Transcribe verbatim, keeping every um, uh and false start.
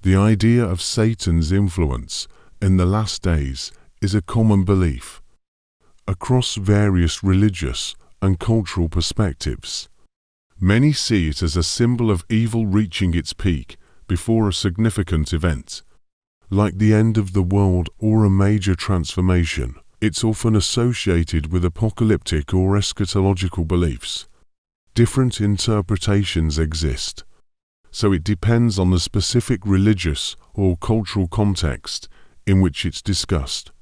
The idea of Satan's influence in the last days is a common belief across various religious and cultural perspectives. Many see it as a symbol of evil reaching its peak before a significant event, like the end of the world or a major transformation. It's often associated with apocalyptic or eschatological beliefs. Different interpretations exist, so it depends on the specific religious or cultural context in which it's discussed.